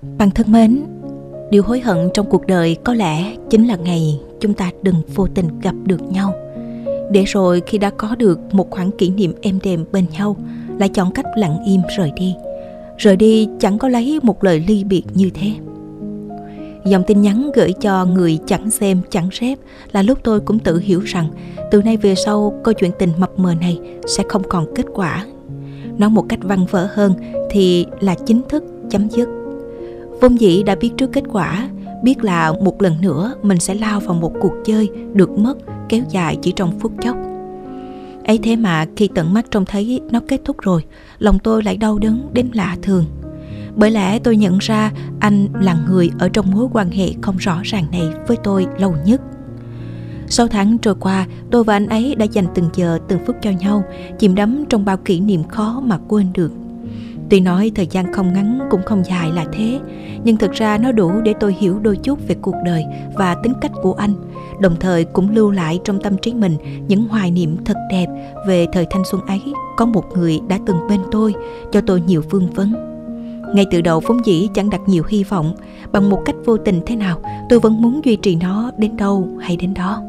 Bạn thân mến, điều hối hận trong cuộc đời có lẽ chính là ngày chúng ta đừng vô tình gặp được nhau. Để rồi khi đã có được một khoảng kỷ niệm êm đềm bên nhau, lại chọn cách lặng im rời đi. Rời đi chẳng có lấy một lời ly biệt như thế. Dòng tin nhắn gửi cho người chẳng xem chẳng rep là lúc tôi cũng tự hiểu rằng từ nay về sau câu chuyện tình mập mờ này sẽ không còn kết quả. Nói một cách văn vở hơn thì là chính thức chấm dứt. Vốn dĩ đã biết trước kết quả, biết là một lần nữa mình sẽ lao vào một cuộc chơi được mất kéo dài chỉ trong phút chốc. Ấy thế mà khi tận mắt trông thấy nó kết thúc rồi, lòng tôi lại đau đớn đến lạ thường. Bởi lẽ tôi nhận ra anh là người ở trong mối quan hệ không rõ ràng này với tôi lâu nhất. 6 tháng trôi qua, tôi và anh ấy đã dành từng giờ từng phút cho nhau, chìm đắm trong bao kỷ niệm khó mà quên được. Tuy nói thời gian không ngắn cũng không dài là thế, nhưng thực ra nó đủ để tôi hiểu đôi chút về cuộc đời và tính cách của anh, đồng thời cũng lưu lại trong tâm trí mình những hoài niệm thật đẹp về thời thanh xuân ấy. Có một người đã từng bên tôi, cho tôi nhiều vương vấn. Ngay từ đầu vốn dĩ chẳng đặt nhiều hy vọng, bằng một cách vô tình thế nào, tôi vẫn muốn duy trì nó đến đâu hay đến đó.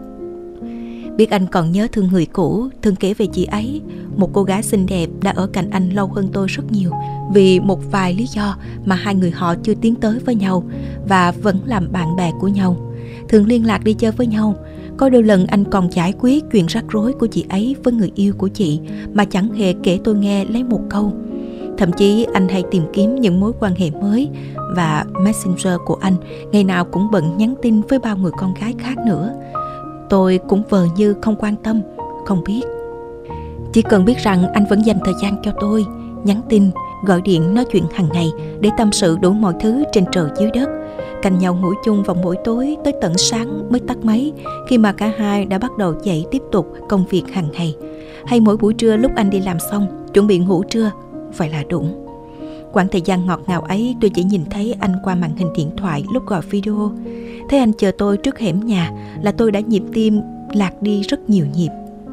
Biết anh còn nhớ thương người cũ, thường kể về chị ấy, một cô gái xinh đẹp đã ở cạnh anh lâu hơn tôi rất nhiều. Vì một vài lý do mà hai người họ chưa tiến tới với nhau và vẫn làm bạn bè của nhau, thường liên lạc đi chơi với nhau. Có đôi lần anh còn giải quyết chuyện rắc rối của chị ấy với người yêu của chị mà chẳng hề kể tôi nghe lấy một câu. Thậm chí anh hay tìm kiếm những mối quan hệ mới, và Messenger của anh ngày nào cũng bận nhắn tin với bao người con gái khác nữa. Tôi cũng vờ như không quan tâm, không biết. Chỉ cần biết rằng anh vẫn dành thời gian cho tôi, nhắn tin, gọi điện nói chuyện hàng ngày để tâm sự đủ mọi thứ trên trời dưới đất, cạnh nhau ngủ chung vào mỗi tối tới tận sáng mới tắt máy, khi mà cả hai đã bắt đầu dậy tiếp tục công việc hàng ngày. Hay mỗi buổi trưa lúc anh đi làm xong, chuẩn bị ngủ trưa, vậy là đủ. Quãng thời gian ngọt ngào ấy tôi chỉ nhìn thấy anh qua màn hình điện thoại lúc gọi video. Thấy anh chờ tôi trước hẻm nhà là tôi đã nhịp tim lạc đi rất nhiều nhịp.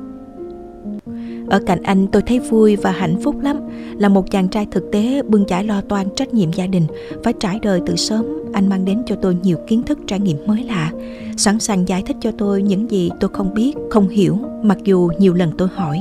Ở cạnh anh tôi thấy vui và hạnh phúc lắm. Là một chàng trai thực tế bươn chải lo toan trách nhiệm gia đình, phải trải đời từ sớm, anh mang đến cho tôi nhiều kiến thức trải nghiệm mới lạ, sẵn sàng giải thích cho tôi những gì tôi không biết, không hiểu, mặc dù nhiều lần tôi hỏi.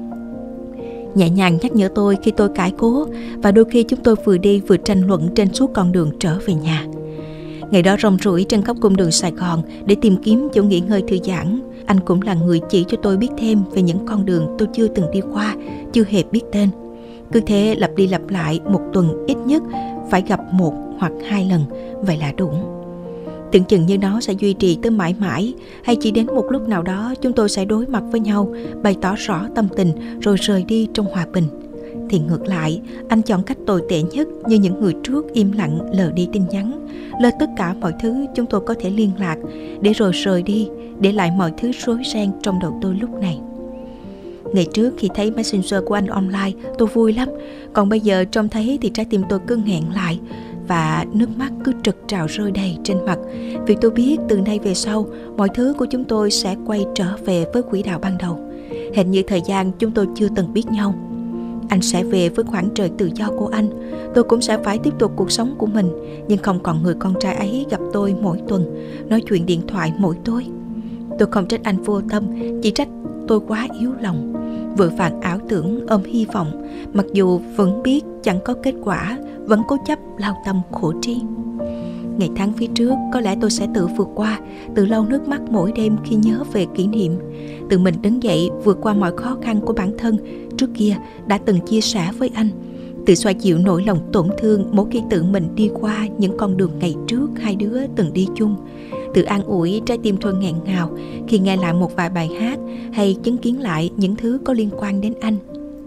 Nhẹ nhàng nhắc nhở tôi khi tôi cãi cố, và đôi khi chúng tôi vừa đi vừa tranh luận trên suốt con đường trở về nhà. Ngày đó rong ruổi trên khắp cung đường Sài Gòn để tìm kiếm chỗ nghỉ ngơi thư giãn. Anh cũng là người chỉ cho tôi biết thêm về những con đường tôi chưa từng đi qua, chưa hề biết tên. Cứ thế lặp đi lặp lại một tuần ít nhất phải gặp 1 hoặc 2 lần, vậy là đủ. Tưởng chừng như nó sẽ duy trì tới mãi mãi, hay chỉ đến một lúc nào đó chúng tôi sẽ đối mặt với nhau, bày tỏ rõ tâm tình rồi rời đi trong hòa bình. Thì ngược lại, anh chọn cách tồi tệ nhất, như những người trước im lặng lờ đi tin nhắn, lơ tất cả mọi thứ chúng tôi có thể liên lạc, để rồi rời đi, để lại mọi thứ rối ren trong đầu tôi lúc này. Ngày trước khi thấy Messenger của anh online, tôi vui lắm, còn bây giờ trông thấy thì trái tim tôi cứ nghẹn lại, và nước mắt cứ trực trào rơi đầy trên mặt, vì tôi biết từ nay về sau mọi thứ của chúng tôi sẽ quay trở về với quỹ đạo ban đầu, hệt như thời gian chúng tôi chưa từng biết nhau. Anh sẽ về với khoảng trời tự do của anh, tôi cũng sẽ phải tiếp tục cuộc sống của mình, nhưng không còn người con trai ấy gặp tôi mỗi tuần, nói chuyện điện thoại mỗi tối. Tôi không trách anh vô tâm, chỉ trách tôi quá yếu lòng, vội vàng ảo tưởng ôm hy vọng, mặc dù vẫn biết chẳng có kết quả, vẫn cố chấp lao tâm khổ trí. Ngày tháng phía trước có lẽ tôi sẽ tự vượt qua, tự lau nước mắt mỗi đêm khi nhớ về kỷ niệm, tự mình đứng dậy vượt qua mọi khó khăn của bản thân trước kia đã từng chia sẻ với anh, tự xoa dịu nỗi lòng tổn thương mỗi khi tự mình đi qua những con đường ngày trước hai đứa từng đi chung, tự an ủi trái tim tôi nghẹn ngào khi nghe lại một vài bài hát hay chứng kiến lại những thứ có liên quan đến anh.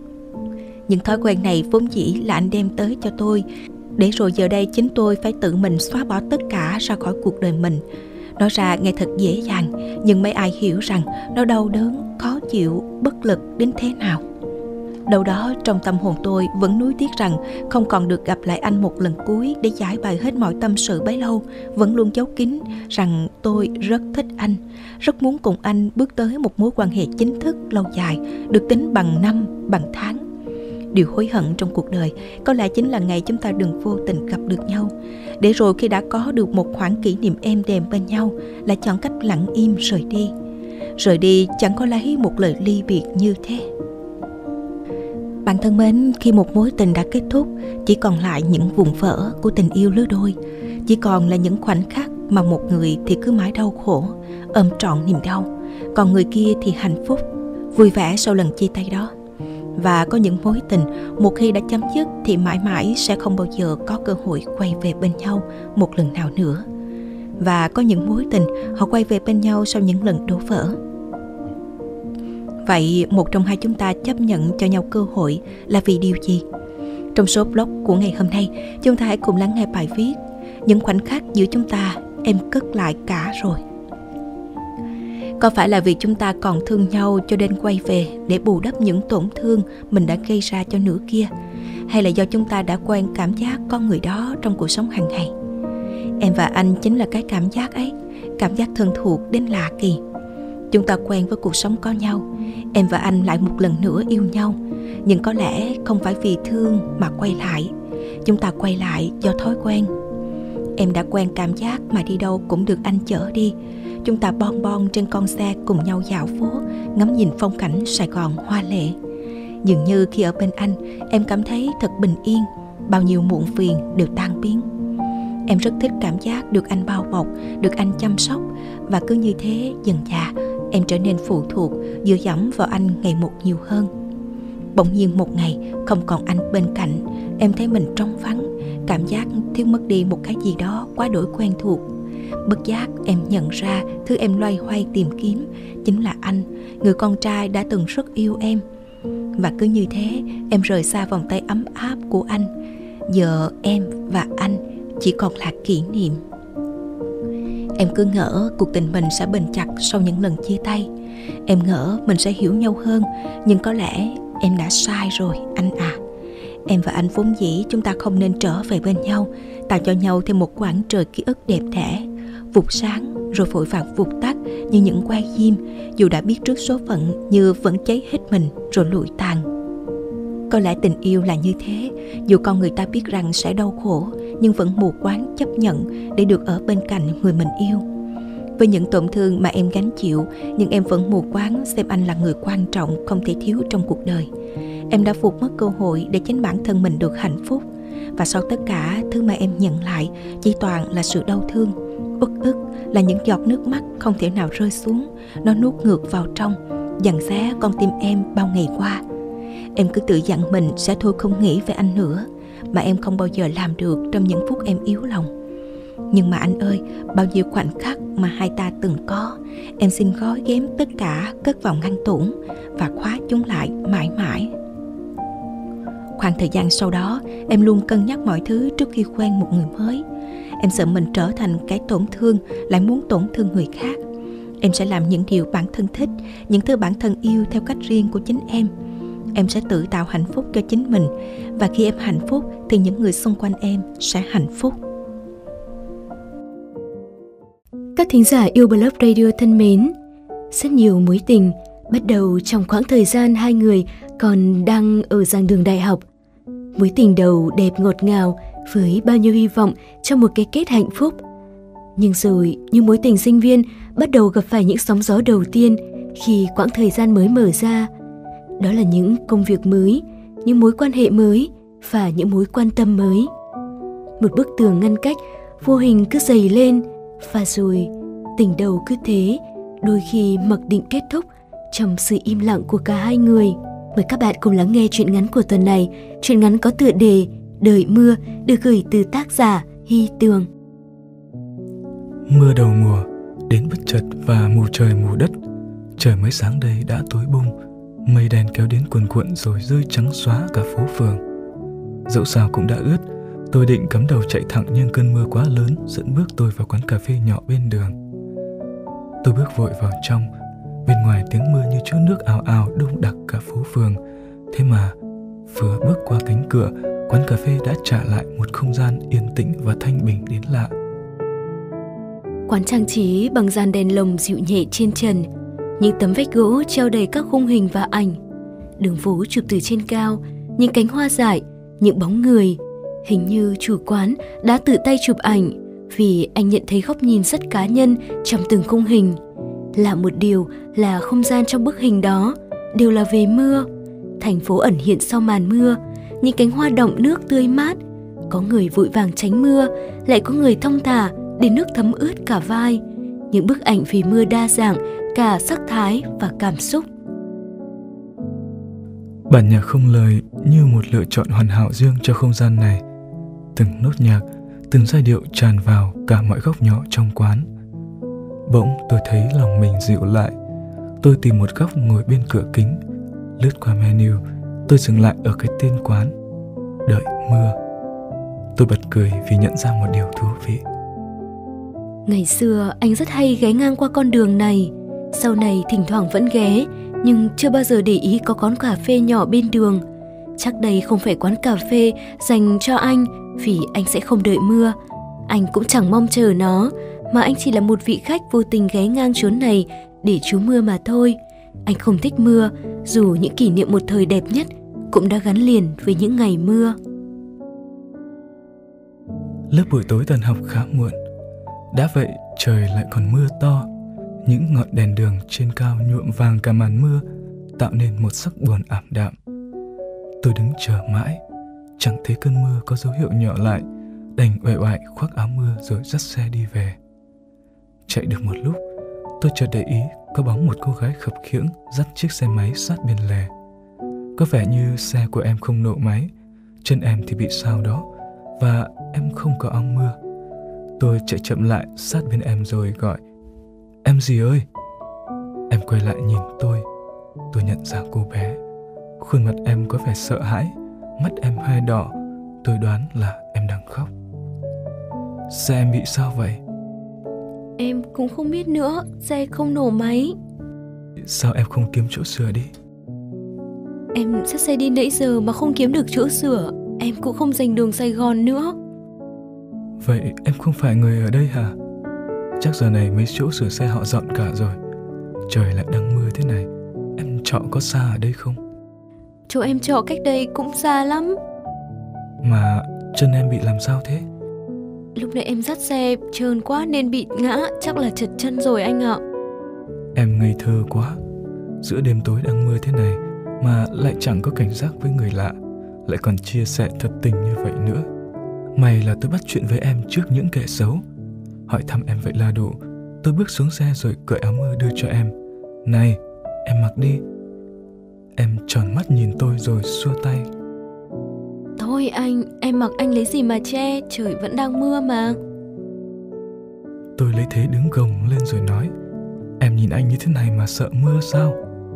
Những thói quen này vốn dĩ là anh đem tới cho tôi, để rồi giờ đây chính tôi phải tự mình xóa bỏ tất cả ra khỏi cuộc đời mình. Nói ra nghe thật dễ dàng, nhưng mấy ai hiểu rằng nó đau đớn, khó chịu, bất lực đến thế nào. Đâu đó trong tâm hồn tôi vẫn nuối tiếc rằng không còn được gặp lại anh một lần cuối để giải bày hết mọi tâm sự bấy lâu, vẫn luôn giấu kín rằng tôi rất thích anh, rất muốn cùng anh bước tới một mối quan hệ chính thức lâu dài, được tính bằng năm, bằng tháng. Điều hối hận trong cuộc đời có lẽ chính là ngày chúng ta đừng vô tình gặp được nhau, để rồi khi đã có được một khoảng kỷ niệm êm đềm bên nhau lại chọn cách lặng im rời đi. Rời đi chẳng có lấy một lời ly biệt như thế. Bạn thân mến, khi một mối tình đã kết thúc, chỉ còn lại những vụn vỡ của tình yêu lứa đôi. Chỉ còn là những khoảnh khắc mà một người thì cứ mãi đau khổ, ôm trọn niềm đau, còn người kia thì hạnh phúc, vui vẻ sau lần chia tay đó. Và có những mối tình một khi đã chấm dứt thì mãi mãi sẽ không bao giờ có cơ hội quay về bên nhau một lần nào nữa. Và có những mối tình họ quay về bên nhau sau những lần đổ vỡ. Vậy một trong hai chúng ta chấp nhận cho nhau cơ hội là vì điều gì? Trong số blog của ngày hôm nay, chúng ta hãy cùng lắng nghe bài viết Những khoảnh khắc giữa chúng ta em cất lại cả rồi. Có phải là vì chúng ta còn thương nhau cho nên quay về để bù đắp những tổn thương mình đã gây ra cho nửa kia? Hay là do chúng ta đã quen cảm giác có người đó trong cuộc sống hàng ngày? Em và anh chính là cái cảm giác ấy, cảm giác thân thuộc đến lạ kỳ. Chúng ta quen với cuộc sống có nhau, em và anh lại một lần nữa yêu nhau. Nhưng có lẽ không phải vì thương mà quay lại. Chúng ta quay lại do thói quen. Em đã quen cảm giác mà đi đâu cũng được anh chở đi. Chúng ta bon bon trên con xe cùng nhau dạo phố, ngắm nhìn phong cảnh Sài Gòn hoa lệ. Dường như khi ở bên anh, em cảm thấy thật bình yên, bao nhiêu muộn phiền đều tan biến. Em rất thích cảm giác được anh bao bọc, được anh chăm sóc. Và cứ như thế dần dà em trở nên phụ thuộc, dựa dẫm vào anh ngày một nhiều hơn. Bỗng nhiên một ngày không còn anh bên cạnh, em thấy mình trống vắng, cảm giác thiếu mất đi một cái gì đó quá đổi quen thuộc. Bất giác em nhận ra thứ em loay hoay tìm kiếm chính là anh, người con trai đã từng rất yêu em. Và cứ như thế em rời xa vòng tay ấm áp của anh. Giờ em và anh chỉ còn là kỷ niệm. Em cứ ngỡ cuộc tình mình sẽ bền chặt sau những lần chia tay. Em ngỡ mình sẽ hiểu nhau hơn. Nhưng có lẽ em đã sai rồi anh à. Em và anh vốn dĩ chúng ta không nên trở về bên nhau, tạo cho nhau thêm một quãng trời ký ức đẹp đẽ, vụt sáng rồi vội vàng vụt tắt như những que diêm, dù đã biết trước số phận như vẫn cháy hết mình rồi lụi tàn. Có lẽ tình yêu là như thế, dù con người ta biết rằng sẽ đau khổ nhưng vẫn mù quáng chấp nhận để được ở bên cạnh người mình yêu. Với những tổn thương mà em gánh chịu, nhưng em vẫn mù quáng xem anh là người quan trọng không thể thiếu trong cuộc đời. Em đã vụt mất cơ hội để chính bản thân mình được hạnh phúc. Và sau tất cả, thứ mà em nhận lại chỉ toàn là sự đau thương, uất ức, là những giọt nước mắt không thể nào rơi xuống. Nó nuốt ngược vào trong, dằn xé con tim em bao ngày qua. Em cứ tự dặn mình sẽ thôi không nghĩ về anh nữa, mà em không bao giờ làm được trong những phút em yếu lòng. Nhưng mà anh ơi, bao nhiêu khoảnh khắc mà hai ta từng có, em xin gói ghém tất cả cất vào ngăn tủ và khóa chúng lại mãi mãi. Khoảng thời gian sau đó, em luôn cân nhắc mọi thứ trước khi quen một người mới. Em sợ mình trở thành cái tổn thương, lại muốn tổn thương người khác. Em sẽ làm những điều bản thân thích, những thứ bản thân yêu theo cách riêng của chính em. Em sẽ tự tạo hạnh phúc cho chính mình. Và khi em hạnh phúc thì những người xung quanh em sẽ hạnh phúc. Các thính giả yêu Blog Radio thân mến, rất nhiều mối tình bắt đầu trong khoảng thời gian hai người còn đang ở giảng đường đại học. Mối tình đầu đẹp ngọt ngào với bao nhiêu hy vọng cho một cái kết hạnh phúc. Nhưng rồi như mối tình sinh viên bắt đầu gặp phải những sóng gió đầu tiên khi quãng thời gian mới mở ra. Đó là những công việc mới, những mối quan hệ mới và những mối quan tâm mới. Một bức tường ngăn cách vô hình cứ dày lên, và rồi tình đầu cứ thế đôi khi mặc định kết thúc trong sự im lặng của cả hai người. Mời các bạn cùng lắng nghe truyện ngắn của tuần này. Truyện ngắn có tựa đề Đợi mưa được gửi từ tác giả Hy Tường. Mưa đầu mùa đến bất chợt và mù trời mù đất. Trời mới sáng đây đã tối bung, mây đen kéo đến cuồn cuộn rồi rơi trắng xóa cả phố phường. Dẫu sao cũng đã ướt, tôi định cắm đầu chạy thẳng nhưng cơn mưa quá lớn dẫn bước tôi vào quán cà phê nhỏ bên đường. Tôi bước vội vào trong. Bên ngoài tiếng mưa như chút nước ào ào đông đặc cả phố phường. Thế mà vừa bước qua cánh cửa, quán cà phê đã trả lại một không gian yên tĩnh và thanh bình đến lạ. Quán trang trí bằng dàn đèn lồng dịu nhẹ trên trần, những tấm vách gỗ treo đầy các khung hình và ảnh, đường phố chụp từ trên cao, những cánh hoa dại, những bóng người, Hình như chủ quán đã tự tay chụp ảnh vì anh nhận thấy góc nhìn rất cá nhân trong từng khung hình. Lạ một điều là không gian trong bức hình đó đều là về mưa. Thành phố ẩn hiện sau màn mưa, những cánh hoa đọng nước tươi mát. Có người vội vàng tránh mưa, lại có người thong thả để nước thấm ướt cả vai. Những bức ảnh vì mưa đa dạng cả sắc thái và cảm xúc. Bản nhạc không lời như một lựa chọn hoàn hảo riêng cho không gian này. Từng nốt nhạc, từng giai điệu tràn vào cả mọi góc nhỏ trong quán. Bỗng tôi thấy lòng mình dịu lại. Tôi tìm một góc ngồi bên cửa kính. Lướt qua menu, tôi dừng lại ở cái tên quán: Đợi mưa. Tôi bật cười vì nhận ra một điều thú vị. Ngày xưa anh rất hay ghé ngang qua con đường này. Sau này thỉnh thoảng vẫn ghé, nhưng chưa bao giờ để ý có quán cà phê nhỏ bên đường. Chắc đây không phải quán cà phê dành cho anh, vì anh sẽ không đợi mưa. Anh cũng chẳng mong chờ nó, mà anh chỉ là một vị khách vô tình ghé ngang chốn này để trú mưa mà thôi. Anh không thích mưa, dù những kỷ niệm một thời đẹp nhất cũng đã gắn liền với những ngày mưa. Lớp buổi tối tan học khá muộn. Đã vậy trời lại còn mưa to. Những ngọn đèn đường trên cao nhuộm vàng cả màn mưa, tạo nên một sắc buồn ảm đạm. Tôi đứng chờ mãi, chẳng thấy cơn mưa có dấu hiệu nhỏ lại, đành uể oải khoác áo mưa rồi dắt xe đi về. Chạy được một lúc, tôi chợt để ý có bóng một cô gái khập khiễng dắt chiếc xe máy sát bên lề. Có vẻ như xe của em không nổ máy, chân em thì bị sao đó, và em không có áo mưa. Tôi chạy chậm lại sát bên em rồi gọi: "Em gì ơi?" Em quay lại nhìn tôi nhận ra cô bé. Khuôn mặt em có vẻ sợ hãi, mắt em hơi đỏ. Tôi đoán là em đang khóc. Xe em bị sao vậy? Em cũng không biết nữa, xe không nổ máy. Sao em không kiếm chỗ sửa đi? Em dắt xe đi nãy giờ mà không kiếm được chỗ sửa. Em cũng không dành đường Sài Gòn nữa. Vậy em không phải người ở đây hả? Chắc giờ này mấy chỗ sửa xe họ dọn cả rồi. Trời lại đang mưa thế này. Em trọ có xa ở đây không? Chỗ em trọ cách đây cũng xa lắm. Mà chân em bị làm sao thế? Lúc nãy em dắt xe trơn quá nên bị ngã, chắc là trật chân rồi anh ạ. Em ngây thơ quá. Giữa đêm tối đang mưa thế này mà lại chẳng có cảnh giác với người lạ, lại còn chia sẻ thật tình như vậy nữa. May là tôi bắt chuyện với em trước những kẻ xấu. Hỏi thăm em vậy là đủ. Tôi bước xuống xe rồi cởi áo mưa đưa cho em. Này, em mặc đi. Em tròn mắt nhìn tôi rồi xua tay. Thôi anh, em mặc anh lấy gì mà che, trời vẫn đang mưa mà. Tôi lấy thế đứng gồng lên rồi nói: Em nhìn anh như thế này mà sợ mưa sao?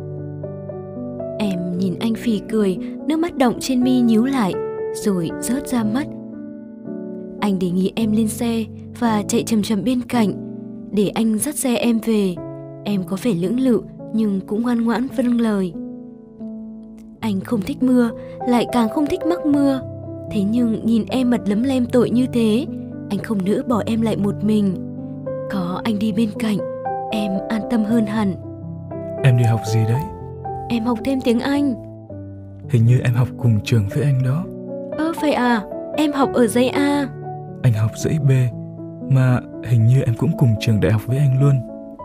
Em nhìn anh phì cười, nước mắt đọng trên mi nhíu lại, rồi rớt ra mắt. Anh đề nghị em lên xe và chạy chậm chậm bên cạnh, để anh dắt xe em về. Em có vẻ lưỡng lự nhưng cũng ngoan ngoãn vâng lời. Anh không thích mưa, lại càng không thích mắc mưa. Thế nhưng nhìn em mặt lấm lem tội như thế, anh không nỡ bỏ em lại một mình. Có anh đi bên cạnh, em an tâm hơn hẳn. Em đi học gì đấy? Em học thêm tiếng Anh. Hình như em học cùng trường với anh đó. Phải à, em học ở dãy A. Anh học dãy B, mà hình như em cũng cùng trường đại học với anh luôn.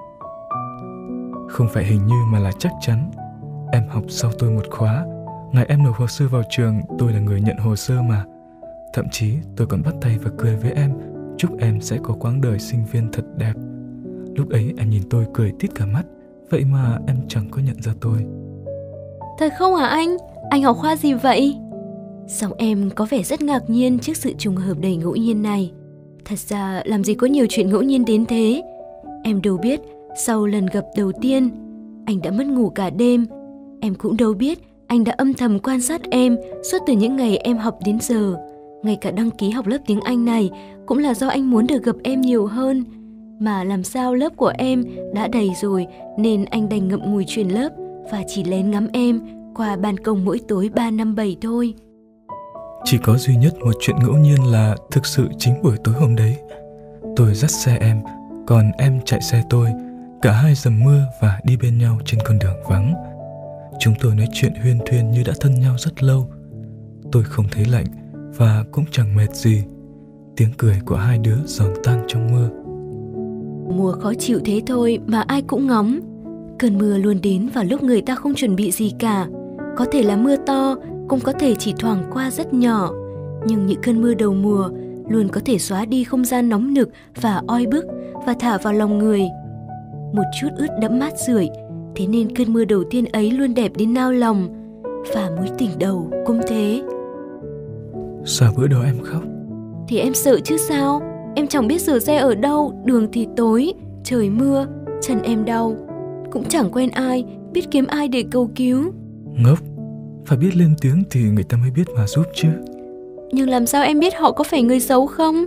Không phải hình như mà là chắc chắn. Em học sau tôi một khóa. Ngày em nộp hồ sơ vào trường, tôi là người nhận hồ sơ mà. Thậm chí tôi còn bắt tay và cười với em, chúc em sẽ có quãng đời sinh viên thật đẹp. Lúc ấy em nhìn tôi cười tít cả mắt, vậy mà em chẳng có nhận ra tôi. Thật không hả anh? Anh học khoa gì vậy? Xong em có vẻ rất ngạc nhiên trước sự trùng hợp đầy ngẫu nhiên này. Thật ra làm gì có nhiều chuyện ngẫu nhiên đến thế. Em đâu biết sau lần gặp đầu tiên anh đã mất ngủ cả đêm. Em cũng đâu biết anh đã âm thầm quan sát em suốt từ những ngày em học đến giờ. Ngay cả đăng ký học lớp tiếng Anh này cũng là do anh muốn được gặp em nhiều hơn. Mà làm sao lớp của em đã đầy rồi nên anh đành ngậm ngùi chuyển lớp và chỉ lén ngắm em qua ban công mỗi tối 3 năm 7 thôi. Chỉ có duy nhất một chuyện ngẫu nhiên là thực sự chính buổi tối hôm đấy. Tôi dắt xe em, còn em chạy xe tôi. Cả hai dầm mưa và đi bên nhau trên con đường vắng. Chúng tôi nói chuyện huyên thuyên như đã thân nhau rất lâu. Tôi không thấy lạnh và cũng chẳng mệt gì. Tiếng cười của hai đứa giòn tan trong mưa. Mùa khó chịu thế thôi mà ai cũng ngóng. Cơn mưa luôn đến vào lúc người ta không chuẩn bị gì cả. Có thể là mưa to, cũng có thể chỉ thoảng qua rất nhỏ. Nhưng những cơn mưa đầu mùa luôn có thể xóa đi không gian nóng nực và oi bức và thả vào lòng người một chút ướt đẫm mát rượi. Thế nên cơn mưa đầu tiên ấy luôn đẹp đến nao lòng. Và mối tình đầu cũng thế. Sao bữa đó em khóc? Thì em sợ chứ sao. Em chẳng biết sửa xe ở đâu, đường thì tối, trời mưa, chân em đau. Cũng chẳng quen ai, biết kiếm ai để cầu cứu. Ngốc, phải biết lên tiếng thì người ta mới biết mà giúp chứ. Nhưng làm sao em biết họ có phải người xấu không?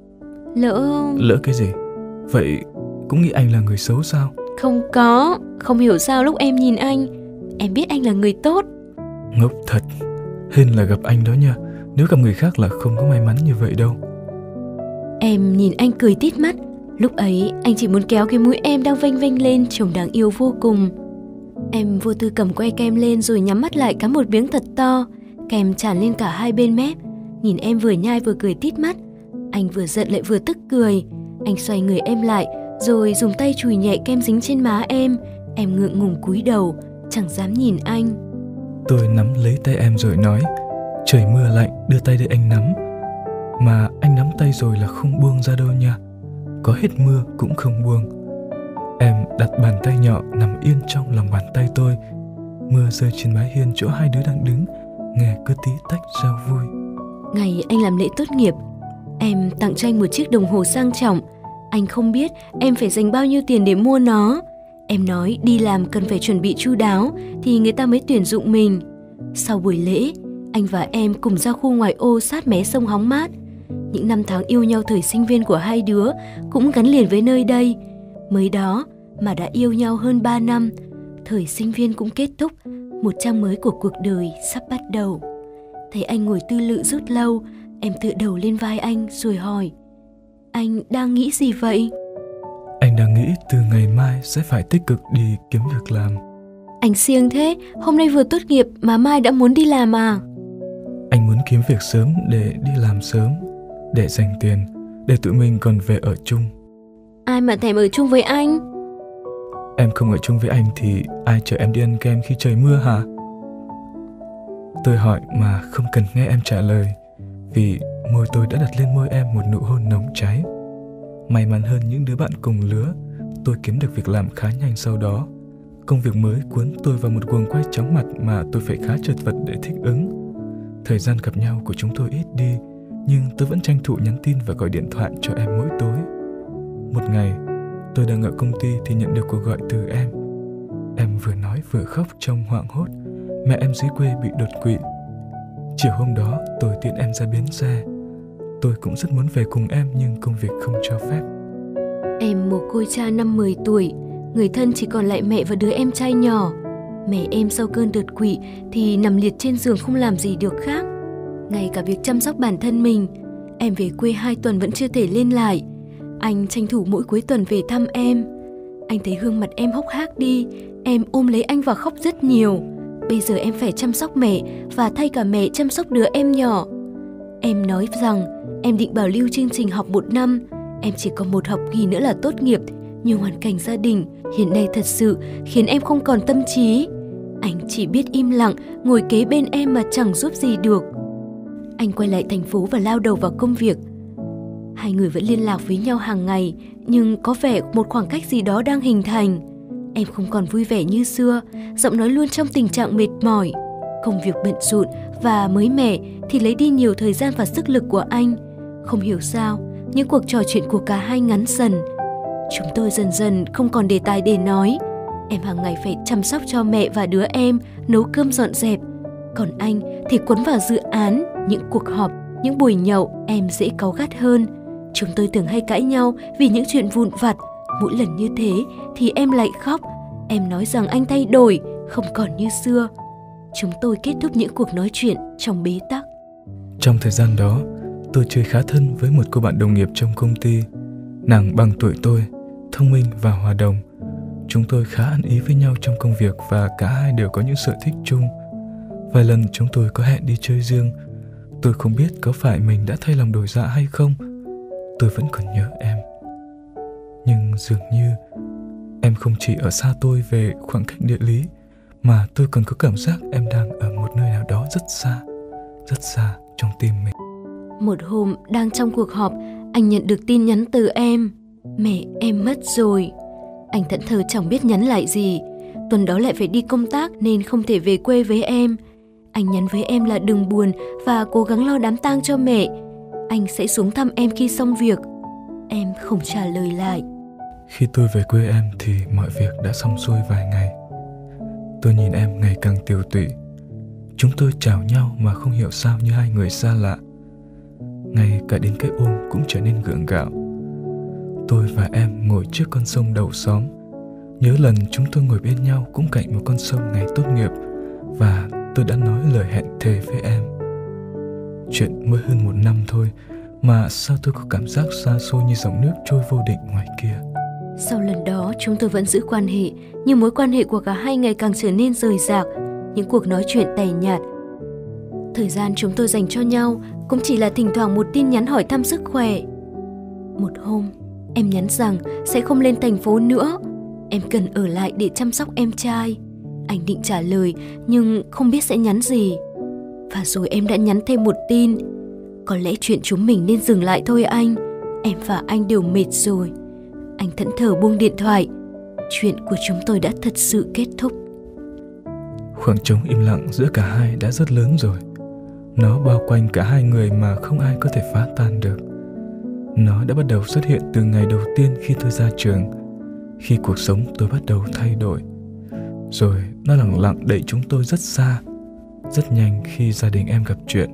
Lỡ cái gì? Vậy cũng nghĩ anh là người xấu sao? Không có, không hiểu sao lúc em nhìn anh, em biết anh là người tốt. Ngốc thật, hên là gặp anh đó nha. Nếu gặp người khác là không có may mắn như vậy đâu. Em nhìn anh cười tít mắt. Lúc ấy anh chỉ muốn kéo cái mũi em đang vênh vênh lên, trông đáng yêu vô cùng. Em vô tư cầm que kem lên rồi nhắm mắt lại cắn một miếng thật to. Kem tràn lên cả hai bên mép. Nhìn em vừa nhai vừa cười tít mắt. Anh vừa giận lại vừa tức cười. Anh xoay người em lại rồi dùng tay chùi nhẹ kem dính trên má em. Em ngượng ngùng cúi đầu, chẳng dám nhìn anh. Tôi nắm lấy tay em rồi nói: trời mưa lạnh, đưa tay để anh nắm. Mà anh nắm tay rồi là không buông ra đâu nha. Có hết mưa cũng không buông. Em đặt bàn tay nhỏ nằm yên trong lòng bàn tay tôi. Mưa rơi trên mái hiên chỗ hai đứa đang đứng, nghe cứ tí tách reo vui. Ngày anh làm lễ tốt nghiệp, em tặng cho anh một chiếc đồng hồ sang trọng. Anh không biết em phải dành bao nhiêu tiền để mua nó. Em nói đi làm cần phải chuẩn bị chu đáo thì người ta mới tuyển dụng mình. Sau buổi lễ, anh và em cùng ra khu ngoại ô sát mé sông hóng mát. Những năm tháng yêu nhau thời sinh viên của hai đứa cũng gắn liền với nơi đây. Mới đó mà đã yêu nhau hơn 3 năm. Thời sinh viên cũng kết thúc, một trang mới của cuộc đời sắp bắt đầu. Thấy anh ngồi tư lự rút lâu, em tựa đầu lên vai anh rồi hỏi: anh đang nghĩ gì vậy? Anh đang nghĩ từ ngày mai sẽ phải tích cực đi kiếm việc làm. Anh siêng thế, hôm nay vừa tốt nghiệp mà mai đã muốn đi làm à? Anh muốn kiếm việc sớm để đi làm sớm, để dành tiền, để tụi mình còn về ở chung. Ai mà thèm ở chung với anh? Em không ở chung với anh thì ai chở em đi ăn kem khi trời mưa hả? Tôi hỏi mà không cần nghe em trả lời, vì môi tôi đã đặt lên môi em một nụ hôn nồng cháy. May mắn hơn những đứa bạn cùng lứa, tôi kiếm được việc làm khá nhanh sau đó. Công việc mới cuốn tôi vào một guồng quay chóng mặt mà tôi phải khá chật vật để thích ứng. Thời gian gặp nhau của chúng tôi ít đi, nhưng tôi vẫn tranh thủ nhắn tin và gọi điện thoại cho em mỗi tối. Một ngày, tôi đang ở công ty thì nhận được cuộc gọi từ em. Em vừa nói vừa khóc trong hoảng hốt. Mẹ em dưới quê bị đột quỵ. Chiều hôm đó tôi tiễn em ra bến xe. Tôi cũng rất muốn về cùng em nhưng công việc không cho phép. Em mồ côi cha năm 10 tuổi, người thân chỉ còn lại mẹ và đứa em trai nhỏ. Mẹ em sau cơn đột quỵ thì nằm liệt trên giường không làm gì được khác. Ngay cả việc chăm sóc bản thân mình, em về quê 2 tuần vẫn chưa thể lên lại. Anh tranh thủ mỗi cuối tuần về thăm em. Anh thấy gương mặt em hốc hác đi, em ôm lấy anh và khóc rất nhiều. Bây giờ em phải chăm sóc mẹ và thay cả mẹ chăm sóc đứa em nhỏ. Em nói rằng em định bảo lưu chương trình học 1 năm. Em chỉ còn 1 học kỳ nữa là tốt nghiệp. Nhưng hoàn cảnh gia đình hiện nay thật sự khiến em không còn tâm trí. Anh chỉ biết im lặng ngồi kế bên em mà chẳng giúp gì được. Anh quay lại thành phố và lao đầu vào công việc. Hai người vẫn liên lạc với nhau hàng ngày, nhưng có vẻ một khoảng cách gì đó đang hình thành. Em không còn vui vẻ như xưa, giọng nói luôn trong tình trạng mệt mỏi. Công việc bận rộn và mới mẻ thì lấy đi nhiều thời gian và sức lực của anh. Không hiểu sao, những cuộc trò chuyện của cả hai ngắn dần. Chúng tôi dần dần không còn đề tài để nói. Em hàng ngày phải chăm sóc cho mẹ và đứa em, nấu cơm dọn dẹp. Còn anh thì cuốn vào dự án, những cuộc họp, những buổi nhậu. Em dễ cáu gắt hơn. Chúng tôi thường hay cãi nhau vì những chuyện vụn vặt. Mỗi lần như thế thì em lại khóc. Em nói rằng anh thay đổi, không còn như xưa. Chúng tôi kết thúc những cuộc nói chuyện trong bế tắc. Trong thời gian đó, tôi chơi khá thân với một cô bạn đồng nghiệp trong công ty. Nàng bằng tuổi tôi, thông minh và hòa đồng. Chúng tôi khá ăn ý với nhau trong công việc và cả hai đều có những sở thích chung. Vài lần chúng tôi có hẹn đi chơi riêng. Tôi không biết có phải mình đã thay lòng đổi dạ hay không. Tôi vẫn còn nhớ em. Nhưng dường như em không chỉ ở xa tôi về khoảng cách địa lý, mà tôi còn có cảm giác em đang ở một nơi nào đó rất xa trong tim mình. Một hôm đang trong cuộc họp, anh nhận được tin nhắn từ em. Mẹ em mất rồi. Anh thẫn thờ chẳng biết nhắn lại gì. Tuần đó lại phải đi công tác nên không thể về quê với em. Anh nhắn với em là đừng buồn và cố gắng lo đám tang cho mẹ. Anh sẽ xuống thăm em khi xong việc. Em không trả lời lại. Khi tôi về quê em thì mọi việc đã xong xuôi vài ngày. Tôi nhìn em ngày càng tiều tụy. Chúng tôi chào nhau mà không hiểu sao như hai người xa lạ. Ngay cả đến cái ôm cũng trở nên gượng gạo. Tôi và em ngồi trước con sông đầu xóm. Nhớ lần chúng tôi ngồi bên nhau cũng cạnh một con sông ngày tốt nghiệp, và tôi đã nói lời hẹn thề với em. Chuyện mới hơn 1 năm thôi mà sao tôi có cảm giác xa xôi như dòng nước trôi vô định ngoài kia. Sau lần đó chúng tôi vẫn giữ quan hệ, nhưng mối quan hệ của cả hai ngày càng trở nên rời rạc. Những cuộc nói chuyện tẻ nhạt. Thời gian chúng tôi dành cho nhau cũng chỉ là thỉnh thoảng một tin nhắn hỏi thăm sức khỏe. Một hôm, em nhắn rằng sẽ không lên thành phố nữa. Em cần ở lại để chăm sóc em trai. Anh định trả lời nhưng không biết sẽ nhắn gì. Và rồi em đã nhắn thêm một tin. Có lẽ chuyện chúng mình nên dừng lại thôi anh. Em và anh đều mệt rồi. Anh thẫn thờ buông điện thoại. Chuyện của chúng tôi đã thật sự kết thúc. Khoảng trống im lặng giữa cả hai đã rất lớn rồi. Nó bao quanh cả hai người mà không ai có thể phá tan được. Nó đã bắt đầu xuất hiện từ ngày đầu tiên khi tôi ra trường, khi cuộc sống tôi bắt đầu thay đổi. Rồi nó lặng lặng đẩy chúng tôi rất xa, rất nhanh khi gia đình em gặp chuyện.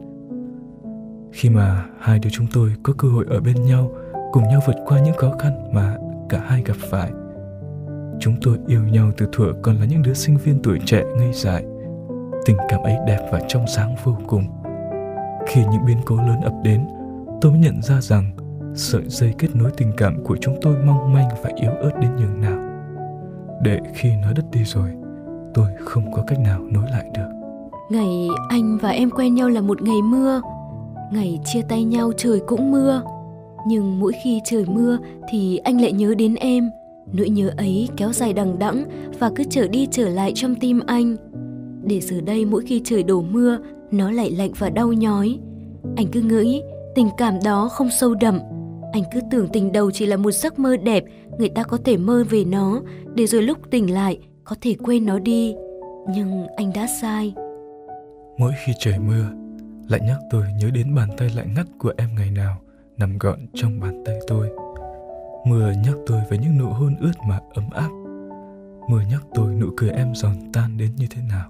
Khi mà hai đứa chúng tôi có cơ hội ở bên nhau, cùng nhau vượt qua những khó khăn mà cả hai gặp phải. Chúng tôi yêu nhau từ thuở còn là những đứa sinh viên tuổi trẻ ngây dại. Tình cảm ấy đẹp và trong sáng vô cùng. Khi những biến cố lớn ập đến, tôi mới nhận ra rằng sợi dây kết nối tình cảm của chúng tôi mong manh và yếu ớt đến nhường nào. Để khi nó đứt đi rồi, tôi không có cách nào nối lại được. Ngày anh và em quen nhau là một ngày mưa. Ngày chia tay nhau trời cũng mưa. Nhưng mỗi khi trời mưa thì anh lại nhớ đến em. Nỗi nhớ ấy kéo dài đằng đẵng và cứ trở đi trở lại trong tim anh. Để giờ đây mỗi khi trời đổ mưa, nó lại lạnh và đau nhói. Anh cứ nghĩ tình cảm đó không sâu đậm. Anh cứ tưởng tình đầu chỉ là một giấc mơ đẹp, người ta có thể mơ về nó, để rồi lúc tỉnh lại có thể quên nó đi. Nhưng anh đã sai. Mỗi khi trời mưa, lại nhắc tôi nhớ đến bàn tay lạnh ngắt của em ngày nào nằm gọn trong bàn tay tôi. Mưa nhắc tôi về những nụ hôn ướt mà ấm áp. Mưa nhắc tôi nụ cười em giòn tan đến như thế nào.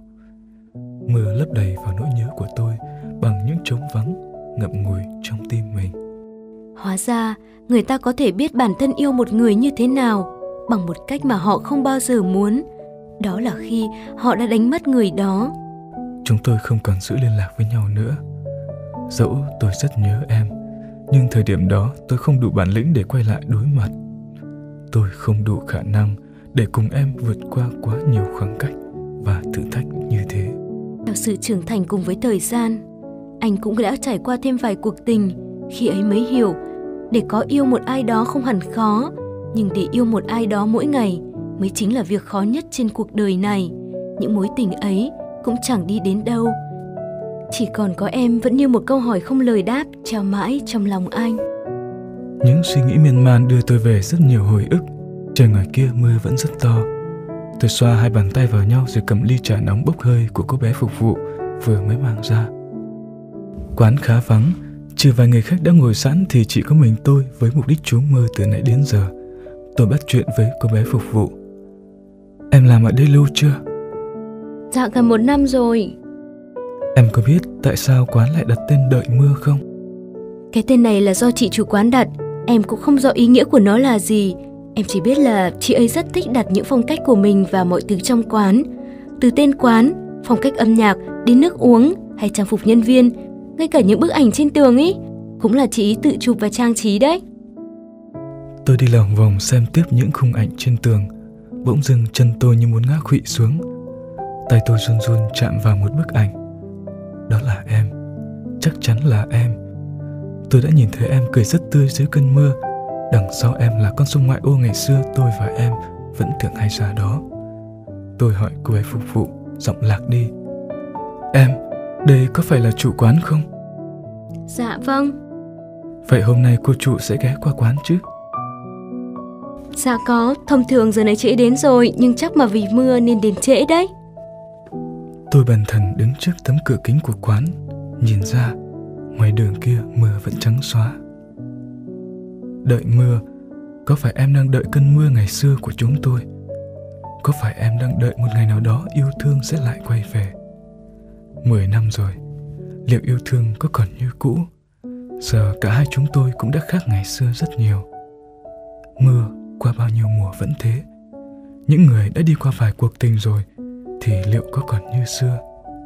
Mưa lấp đầy vào nỗi nhớ của tôi bằng những trống vắng ngậm ngùi trong tim mình. Hóa ra, người ta có thể biết bản thân yêu một người như thế nào bằng một cách mà họ không bao giờ muốn. Đó là khi họ đã đánh mất người đó. Chúng tôi không còn giữ liên lạc với nhau nữa. Dẫu tôi rất nhớ em, nhưng thời điểm đó tôi không đủ bản lĩnh để quay lại đối mặt. Tôi không đủ khả năng để cùng em vượt qua quá nhiều khoảng cách và thử thách như thế. Theo sự trưởng thành cùng với thời gian, anh cũng đã trải qua thêm vài cuộc tình. Khi ấy mới hiểu, để có yêu một ai đó không hẳn khó, nhưng để yêu một ai đó mỗi ngày mới chính là việc khó nhất trên cuộc đời này. Những mối tình ấy cũng chẳng đi đến đâu. Chỉ còn có em vẫn như một câu hỏi không lời đáp treo mãi trong lòng anh. Những suy nghĩ miên man đưa tôi về rất nhiều hồi ức. Trời ngoài kia mưa vẫn rất to. Tôi xoa hai bàn tay vào nhau rồi cầm ly trà nóng bốc hơi của cô bé phục vụ vừa mới mang ra. Quán khá vắng, trừ vài người khách đã ngồi sẵn thì chỉ có mình tôi với mục đích trú mưa từ nãy đến giờ. Tôi bắt chuyện với cô bé phục vụ. Em làm ở đây lâu chưa? Dạ gần 1 năm rồi. Em có biết tại sao quán lại đặt tên Đợi Mưa không? Cái tên này là do chị chủ quán đặt. Em cũng không rõ ý nghĩa của nó là gì. Em chỉ biết là chị ấy rất thích đặt những phong cách của mình vào mọi thứ trong quán. Từ tên quán, phong cách âm nhạc, đến nước uống hay trang phục nhân viên, ngay cả những bức ảnh trên tường ấy cũng là chị ấy tự chụp và trang trí đấy. Tôi đi lòng vòng xem tiếp những khung ảnh trên tường. Bỗng dưng chân tôi như muốn ngã khuỵu xuống. Tay tôi run run chạm vào một bức ảnh. Đó là em, chắc chắn là em. Tôi đã nhìn thấy em cười rất tươi dưới cơn mưa. Đằng sau em là con sông ngoại ô ngày xưa tôi và em vẫn thường hay ra đó. Tôi hỏi cô ấy phục vụ, giọng lạc đi. Em, đây có phải là chủ quán không? Dạ vâng. Vậy hôm nay cô chủ sẽ ghé qua quán chứ? Dạ có, thông thường giờ này trễ đến rồi, nhưng chắc mà vì mưa nên đến trễ đấy. Tôi bần thần đứng trước tấm cửa kính của quán, nhìn ra, ngoài đường kia mưa vẫn trắng xóa. Đợi mưa, có phải em đang đợi cơn mưa ngày xưa của chúng tôi? Có phải em đang đợi một ngày nào đó yêu thương sẽ lại quay về? 10 năm rồi, liệu yêu thương có còn như cũ? Giờ cả hai chúng tôi cũng đã khác ngày xưa rất nhiều. Mưa qua bao nhiêu mùa vẫn thế. Những người đã đi qua vài cuộc tình rồi thì liệu có còn như xưa?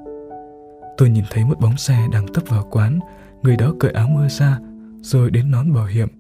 Tôi nhìn thấy một bóng xe đang tấp vào quán. Người đó cởi áo mưa ra rồi đến nón bảo hiểm.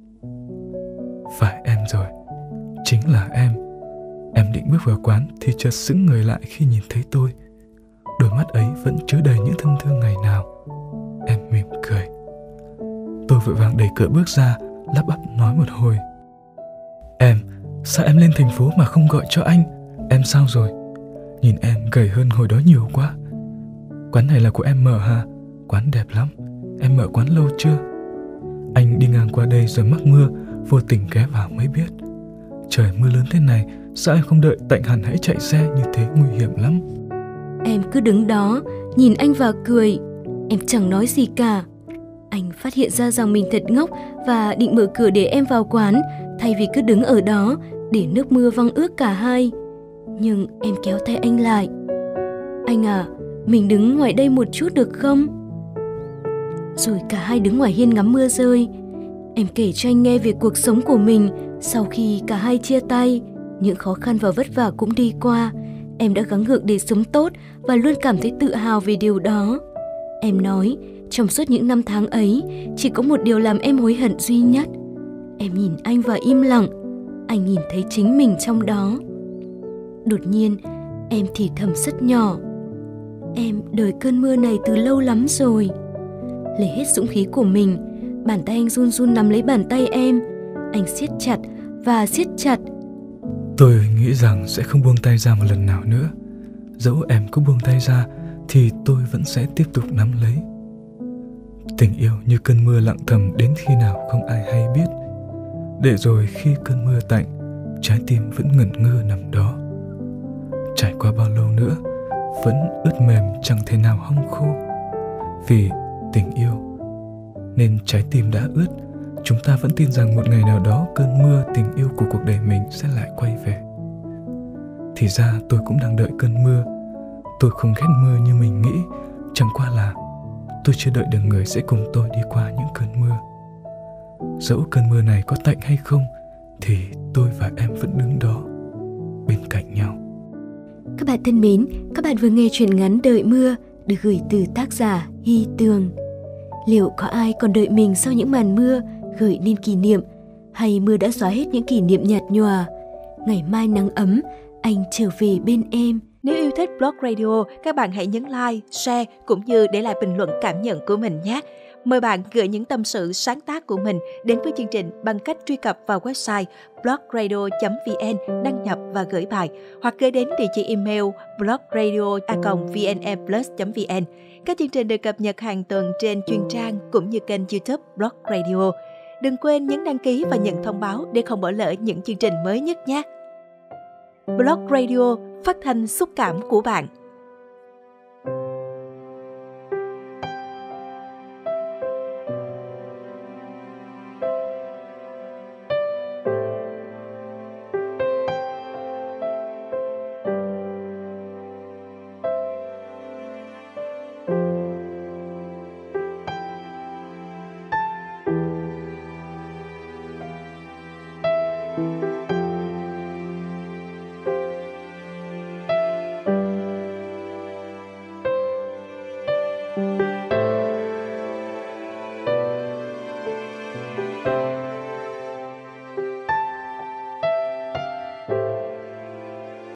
Phải em rồi, chính là em. Em định bước vào quán thì chợt sững người lại khi nhìn thấy tôi. Đôi mắt ấy vẫn chứa đầy những thân thương ngày nào. Em mỉm cười. Tôi vội vàng đẩy cửa bước ra, lắp bắp nói một hồi. Em, sao em lên thành phố mà không gọi cho anh? Em sao rồi? Nhìn em gầy hơn hồi đó nhiều quá. Quán này là của em mở hả? Quán đẹp lắm. Em mở quán lâu chưa? Anh đi ngang qua đây rồi mắc mưa, vô tình ghé vào mới biết. Trời mưa lớn thế này, sao anh không đợi tạnh hẳn hãy chạy xe, như thế nguy hiểm lắm. Em cứ đứng đó, nhìn anh và cười. Em chẳng nói gì cả. Anh phát hiện ra rằng mình thật ngốc và định mở cửa để em vào quán, thay vì cứ đứng ở đó để nước mưa văng ướt cả hai. Nhưng em kéo tay anh lại. Anh à, mình đứng ngoài đây một chút được không? Rồi cả hai đứng ngoài hiên ngắm mưa rơi. Em kể cho anh nghe về cuộc sống của mình sau khi cả hai chia tay. Những khó khăn và vất vả cũng đi qua. Em đã gắng gượng để sống tốt và luôn cảm thấy tự hào về điều đó. Em nói, trong suốt những năm tháng ấy, chỉ có một điều làm em hối hận duy nhất. Em nhìn anh và im lặng. Anh nhìn thấy chính mình trong đó. Đột nhiên, em thì thầm rất nhỏ. Em đợi cơn mưa này từ lâu lắm rồi. Lấy hết dũng khí của mình, bàn tay anh run run nắm lấy bàn tay em. Anh siết chặt và siết chặt. Tôi nghĩ rằng sẽ không buông tay ra một lần nào nữa. Dẫu em có buông tay ra thì tôi vẫn sẽ tiếp tục nắm lấy. Tình yêu như cơn mưa lặng thầm đến khi nào không ai hay biết. Để rồi khi cơn mưa tạnh, trái tim vẫn ngẩn ngơ nằm đó. Trải qua bao lâu nữa, vẫn ướt mềm chẳng thể nào hong khô. Vì tình yêu nên trái tim đã ướt. Chúng ta vẫn tin rằng một ngày nào đó cơn mưa tình yêu của cuộc đời mình sẽ lại quay về. Thì ra tôi cũng đang đợi cơn mưa. Tôi không ghét mưa như mình nghĩ. Chẳng qua là tôi chưa đợi được người sẽ cùng tôi đi qua những cơn mưa. Dẫu cơn mưa này có tạnh hay không thì tôi và em vẫn đứng đó bên cạnh nhau. Các bạn thân mến, các bạn vừa nghe truyện ngắn Đợi Mưa được gửi từ tác giả Hy Tường. Liệu có ai còn đợi mình sau những màn mưa gợi nên kỷ niệm, hay mưa đã xóa hết những kỷ niệm nhạt nhòa? Ngày mai nắng ấm, anh trở về bên em. Nếu yêu thích Blog Radio, các bạn hãy nhấn like, share cũng như để lại bình luận cảm nhận của mình nhé. Mời bạn gửi những tâm sự sáng tác của mình đến với chương trình bằng cách truy cập vào website blogradio.vn, đăng nhập và gửi bài, hoặc gửi đến địa chỉ email blogradio@vnplus.vn. Các chương trình được cập nhật hàng tuần trên chuyên trang cũng như kênh YouTube Blog Radio. Đừng quên nhấn đăng ký và nhận thông báo để không bỏ lỡ những chương trình mới nhất nhé. Blog Radio, phát thanh xúc cảm của bạn.